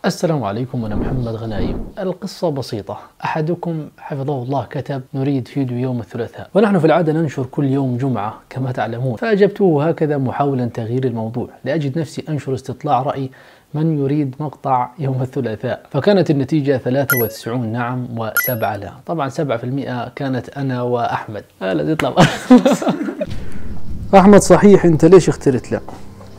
السلام عليكم، أنا محمد غنايم. القصة بسيطة. أحدكم حفظه الله كتب: نريد فيديو يوم الثلاثاء، ونحن في العادة ننشر كل يوم جمعة كما تعلمون. فأجبته هكذا محاولا تغيير الموضوع، لأجد نفسي أنشر استطلاع رأي من يريد مقطع يوم الثلاثاء. فكانت النتيجة 93 نعم و7 لا. طبعا 7% كانت أنا وأحمد. لا يطلع أحمد صحيح، أنت ليش اخترت لا؟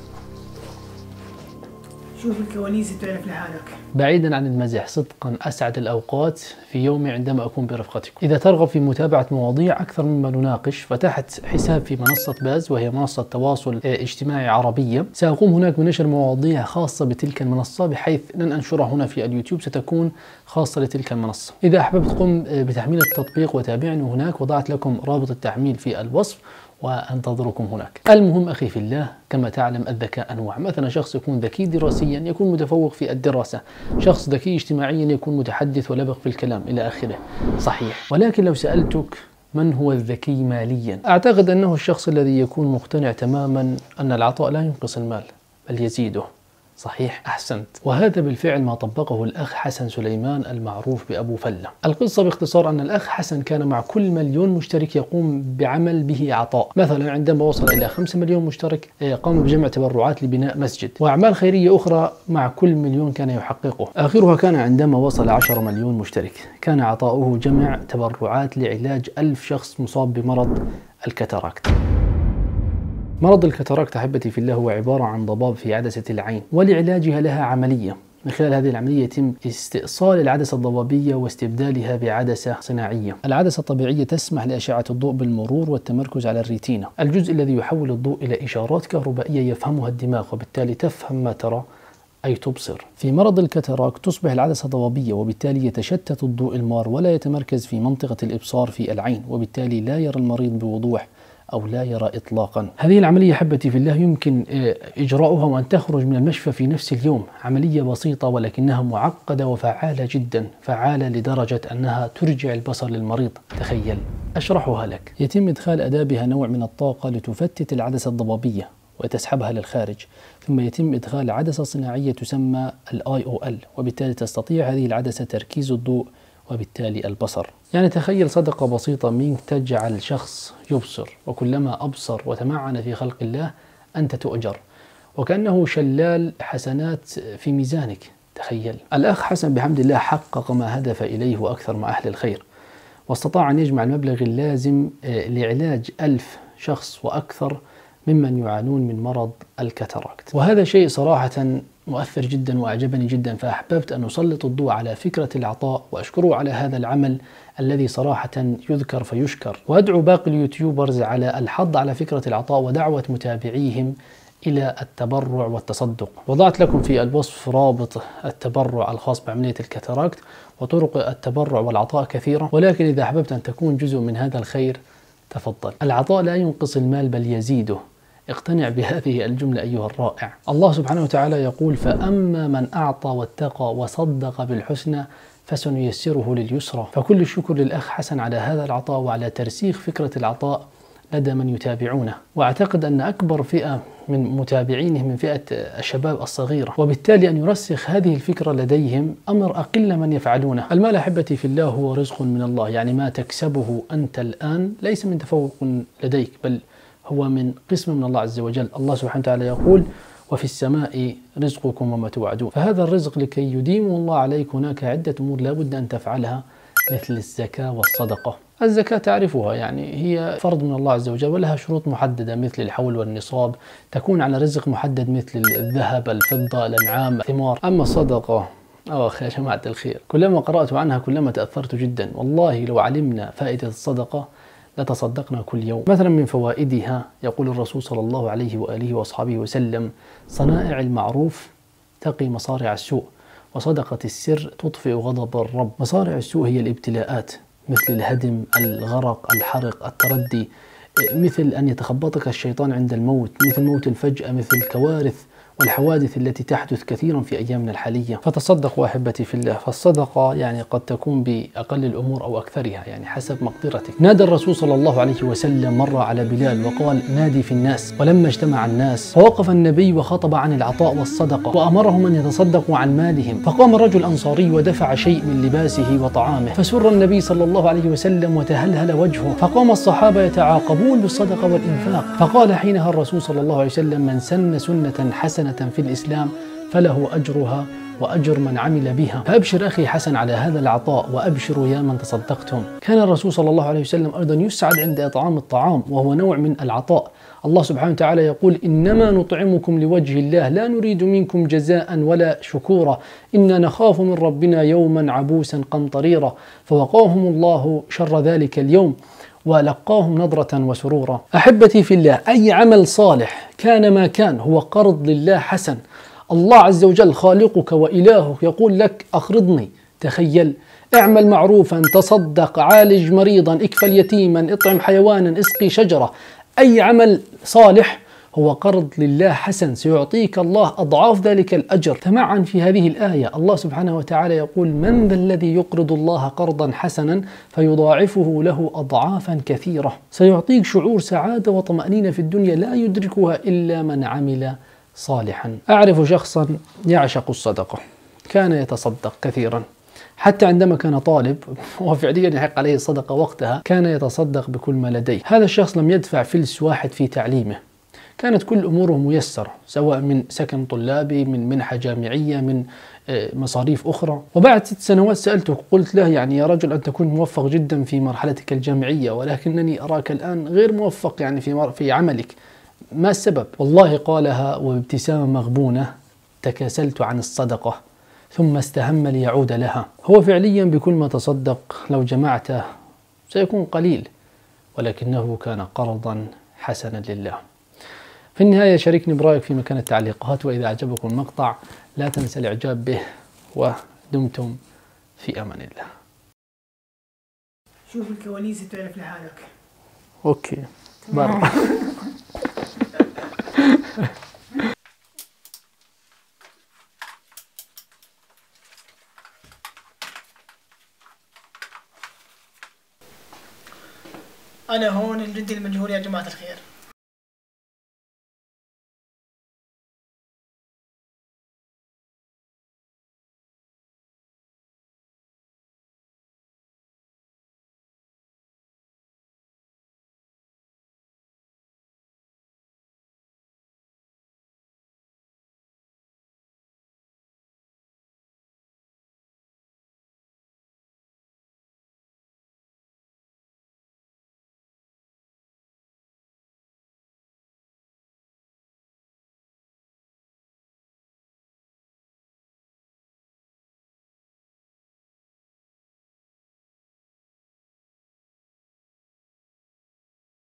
شوف الكواليس تعرف لحالك. بعيدا عن المزح، صدقا أسعد الأوقات في يومي عندما أكون برفقتكم. إذا ترغب في متابعة مواضيع أكثر مما نناقش، فتحت حساب في منصة باز، وهي منصة تواصل اجتماعي عربية. سأقوم هناك بنشر مواضيع خاصة بتلك المنصة، بحيث لن أنشرها هنا في اليوتيوب، ستكون خاصة لتلك المنصة. إذا أحببت قم بتحميل التطبيق وتابعني هناك، وضعت لكم رابط التحميل في الوصف وأنتظركم هناك. المهم أخي في الله، كما تعلم الذكاء أنواع. مثلا شخص يكون ذكي دراسيا يكون متفوق في الدراسة، شخص ذكي اجتماعيا يكون متحدث ولبق في الكلام إلى آخره. صحيح، ولكن لو سألتك من هو الذكي ماليا، أعتقد أنه الشخص الذي يكون مقتنع تماما أن العطاء لا ينقص المال بل يزيده. صحيح، أحسنت. وهذا بالفعل ما طبقه الأخ حسن سليمان المعروف بأبو فلة. القصة باختصار أن الأخ حسن كان مع كل مليون مشترك يقوم بعمل به عطاء. مثلا عندما وصل إلى 5 مليون مشترك قام بجمع تبرعات لبناء مسجد، وأعمال خيرية أخرى مع كل مليون كان يحققه. آخرها كان عندما وصل 10 مليون مشترك، كان عطاؤه جمع تبرعات لعلاج 1000 شخص مصاب بمرض الكاتاراكت. مرض الكاتاراكت أحبتي في الله هو عبارة عن ضباب في عدسة العين، ولعلاجها لها عملية. من خلال هذه العملية يتم استئصال العدسة الضبابية واستبدالها بعدسة صناعية. العدسة الطبيعية تسمح لأشعة الضوء بالمرور والتمركز على الريتينا، الجزء الذي يحول الضوء إلى إشارات كهربائية يفهمها الدماغ، وبالتالي تفهم ما ترى أي تبصر. في مرض الكاتاراكت تصبح العدسة ضبابية، وبالتالي يتشتت الضوء المار ولا يتمركز في منطقة الإبصار في العين، وبالتالي لا يرى المريض بوضوح أو لا يرى إطلاقا. هذه العملية حبتي في الله يمكن إجراؤها وأن تخرج من المشفى في نفس اليوم. عملية بسيطة ولكنها معقدة وفعالة جدا، فعالة لدرجة أنها ترجع البصر للمريض. تخيل، أشرحها لك. يتم إدخال أداة بها نوع من الطاقة لتفتت العدسة الضبابية وتسحبها للخارج، ثم يتم إدخال عدسة صناعية تسمى IOL، وبالتالي تستطيع هذه العدسة تركيز الضوء وبالتالي البصر. يعني تخيل صدقة بسيطة منك تجعل شخص يبصر، وكلما أبصر وتمعن في خلق الله أنت تؤجر، وكأنه شلال حسنات في ميزانك. تخيل. الأخ حسن بحمد الله حقق ما هدف إليه وأكثر مع أهل الخير، واستطاع أن يجمع المبلغ اللازم لعلاج 1000 شخص وأكثر ممن يعانون من مرض الكاتاراكت. وهذا شيء صراحة مؤثر جدا وأعجبني جدا، فأحببت أن أسلط الضوء على فكرة العطاء وأشكره على هذا العمل الذي صراحة يذكر فيشكر. وأدعو باقي اليوتيوبرز على الحض على فكرة العطاء ودعوة متابعيهم إلى التبرع والتصدق. وضعت لكم في الوصف رابط التبرع الخاص بعملية الكاتاراكت، وطرق التبرع والعطاء كثيرة، ولكن إذا أحببت أن تكون جزء من هذا الخير تفضل. العطاء لا ينقص المال بل يزيده. اقتنع بهذه الجملة أيها الرائع. الله سبحانه وتعالى يقول: فأما من أعطى واتقى وصدق بالحسنى فسنيسره لليسرى. فكل الشكر للأخ حسن على هذا العطاء وعلى ترسيخ فكرة العطاء لدى من يتابعونه. وأعتقد أن أكبر فئة من متابعينه من فئة الشباب الصغيرة، وبالتالي أن يرسخ هذه الفكرة لديهم أمر أقل من يفعلونه. المال أحبتي في الله هو رزق من الله، يعني ما تكسبه أنت الآن ليس من تفوق لديك، بل هو من قسم من الله عز وجل. الله سبحانه وتعالى يقول: وفي السماء رزقكم وما توعدون. فهذا الرزق لكي يديمه الله عليك هناك عدة أمور لا بد أن تفعلها، مثل الزكاة والصدقة. الزكاة تعرفها، يعني هي فرض من الله عز وجل ولها شروط محددة مثل الحول والنصاب، تكون على رزق محدد مثل الذهب، الفضة، الأنعام، الثمار. أما الصدقة، أخ يا جماعة الخير، كلما قرأت عنها كلما تأثرت جدا. والله لو علمنا فائدة الصدقة لتصدقنا كل يوم. مثلا من فوائدها يقول الرسول صلى الله عليه وآله وأصحابه وسلم: صنائع المعروف تقي مصارع السوء، وصدقة السر تطفئ غضب الرب. مصارع السوء هي الابتلاءات، مثل الهدم، الغرق، الحرق، التردي، مثل أن يتخبطك الشيطان عند الموت، مثل موت الفجأة، مثل الكوارث والحوادث التي تحدث كثيرا في أيامنا الحالية. فتصدقوا أحبتي في الله، فالصدقة يعني قد تكون بأقل الأمور أو أكثرها، يعني حسب مقدرتك. نادى الرسول صلى الله عليه وسلم مرة على بلال وقال: نادي في الناس. ولما اجتمع الناس فوقف النبي وخطب عن العطاء والصدقة وأمرهم أن يتصدقوا عن مالهم. فقام رجل أنصاري ودفع شيء من لباسه وطعامه، فسر النبي صلى الله عليه وسلم وتهلهل وجهه. فقام الصحابة يتعاقبون بالصدقة والإنفاق. فقال حينها الرسول صلى الله عليه وسلم: من سن سنة حسنة في الإسلام فله أجرها وأجر من عمل بها. فأبشر أخي حسن على هذا العطاء، وأبشروا يا من تصدقتم. كان الرسول صلى الله عليه وسلم أيضا يسعد عند إطعام الطعام، وهو نوع من العطاء. الله سبحانه وتعالى يقول: إنما نطعمكم لوجه الله لا نريد منكم جزاء ولا شكورا إنا نخاف من ربنا يوما عبوسا قمطريرا. فوقاهم الله شر ذلك اليوم ولقاهم نضرة وسرورا. أحبتي في الله، أي عمل صالح كان ما كان هو قرض لله حسن. الله عز وجل خالقك وإلهك يقول لك: أقرضني. تخيل، اعمل معروفا، تصدق، عالج مريضا، اكفل يتيما، اطعم حيوانا، اسقي شجرة. أي عمل صالح هو قرض لله حسن، سيعطيك الله أضعاف ذلك الأجر. تمعن في هذه الآية الله سبحانه وتعالى يقول: من ذا الذي يقرض الله قرضا حسنا فيضاعفه له أضعافا كثيرة. سيعطيك شعور سعادة وطمأنينة في الدنيا لا يدركها إلا من عمل صالحا. أعرف شخصا يعشق الصدقة، كان يتصدق كثيرا، حتى عندما كان طالب وفعليا يحق عليه الصدقة وقتها كان يتصدق بكل ما لديه. هذا الشخص لم يدفع فلس واحد في تعليمه، كانت كل أموره ميسرة، سواء من سكن طلابي، من منحة جامعية، من مصاريف أخرى. وبعد 6 سنوات سألته، قلت له: يعني يا رجل أنت كنت موفق جدا في مرحلتك الجامعية، ولكنني أراك الآن غير موفق يعني في عملك، ما السبب؟ والله قالها وبابتسامة مغبونة: تكاسلت عن الصدقة ثم استهم ليعود لها. هو فعليا بكل ما تصدق لو جمعته سيكون قليل، ولكنه كان قرضا حسنا لله. في النهاية شاركني برأيك في مكان التعليقات، وإذا أعجبكم المقطع لا تنسى الإعجاب به، ودمتم في أمان الله. شوف الكواليس تعرف لحالك. أوكي برا. أنا هون الجندي المجهول يا جماعة الخير.